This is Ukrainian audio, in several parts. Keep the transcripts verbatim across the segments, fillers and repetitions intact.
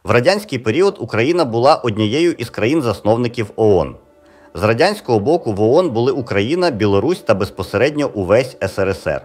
В радянський період Україна була однією із країн-засновників ООН. З радянського боку в ООН були Україна, Білорусь та безпосередньо увесь ес ер ес ер.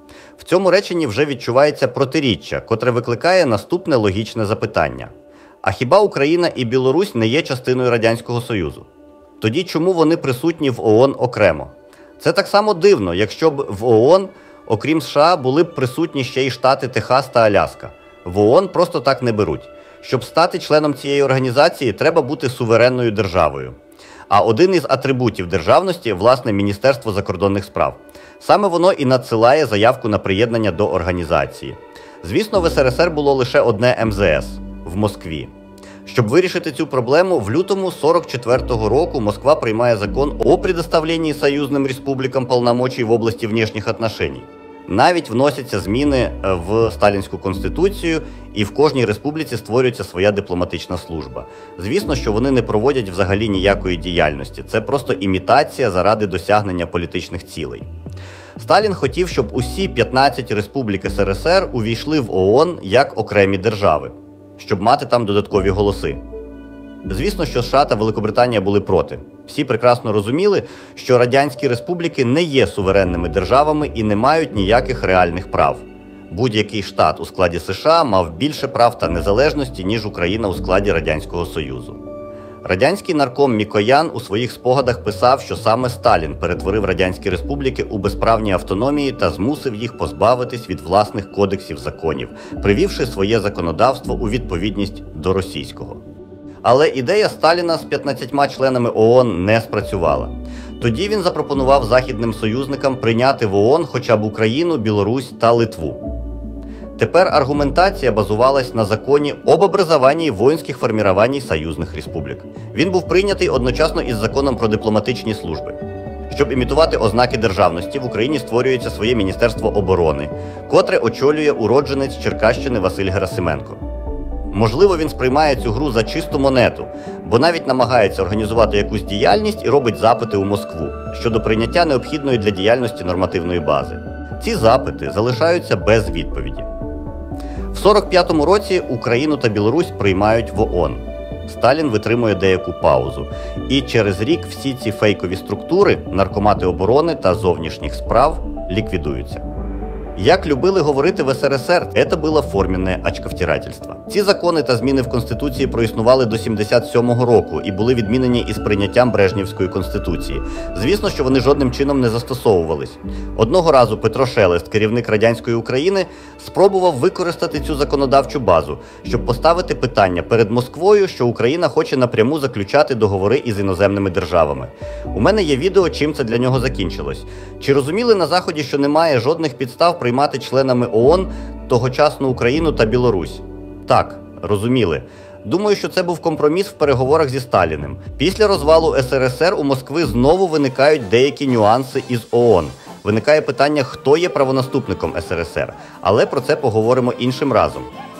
В цьому реченні вже відчувається протиріччя, котре викликає наступне логічне запитання. А хіба Україна і Білорусь не є частиною Радянського Союзу? Тоді чому вони присутні в ООН окремо? Це так само дивно, якщо б в ООН, окрім США, були б присутні ще й штати Техас та Аляска. В ООН просто так не беруть. Щоб стати членом цієї організації, треба бути суверенною державою. А один із атрибутів державності – власне Міністерство закордонних справ. Саме воно і надсилає заявку на приєднання до організації. Звісно, в ес ер ес ер було лише одне ем зе ес – в Москві. Щоб вирішити цю проблему, в лютому сорок четвертого року Москва приймає закон о предоставлении союзным республикам полномочий в області внешніх отношений. Навіть вносяться зміни в Сталінську конституцію, і в кожній республіці створюється своя дипломатична служба. Звісно, що вони не проводять взагалі ніякої діяльності. Це просто імітація заради досягнення політичних цілей. Сталін хотів, щоб усі п'ятнадцять республік ес ер ес ер увійшли в ООН як окремі держави, щоб мати там додаткові голоси. Звісно, що США та Великобританія були проти. Всі прекрасно розуміли, що радянські республіки не є суверенними державами і не мають ніяких реальних прав. Будь-який штат у складі США мав більше прав та незалежності, ніж Україна у складі Радянського Союзу. Радянський нарком Мікоян у своїх спогадах писав, що саме Сталін перетворив радянські республіки у безправні автономії та змусив їх позбавитись від власних кодексів законів, привівши своє законодавство у відповідність до російського. Але ідея Сталіна з п'ятнадцятьма членами ООН не спрацювала. Тоді він запропонував західним союзникам прийняти в ООН хоча б Україну, Білорусь та Литву. Тепер аргументація базувалась на законі об образовании воинских формирований союзних республік. Він був прийнятий одночасно із законом про дипломатичні служби. Щоб імітувати ознаки державності, в Україні створюється своє Міністерство оборони, котре очолює уродженець Черкащини Василь Герасименко. Можливо, він сприймає цю гру за чисту монету, бо навіть намагається організувати якусь діяльність і робить запити у Москву щодо прийняття необхідної для діяльності нормативної бази. Ці запити залишаються без відповіді. В сорок п'ятому році Україну та Білорусь приймають в ООН. Сталін витримує деяку паузу. І через рік всі ці фейкові структури, наркомати оборони та зовнішніх справ, ліквідуються. Як любили говорити в ес ер ес ер, це було форменне очковтирательство. Ці закони та зміни в Конституції проіснували до сімдесят сьомого року і були відмінені із прийняттям Брежнєвської Конституції. Звісно, що вони жодним чином не застосовувались. Одного разу Петро Шелест, керівник радянської України, спробував використати цю законодавчу базу, щоб поставити питання перед Москвою, що Україна хоче напряму заключати договори із іноземними державами. У мене є відео, чим це для нього закінчилось. Чи розуміли на Заході, що немає жодних підстав приймати членами ООН тогочасну Україну та Білорусь? Так, розуміли. Думаю, що це був компроміс в переговорах зі Сталіним. Після розвалу ес ер ес ер у Москви знову виникають деякі нюанси із ООН. Виникає питання, хто є правонаступником ес ер ес ер. Але про це поговоримо іншим разом.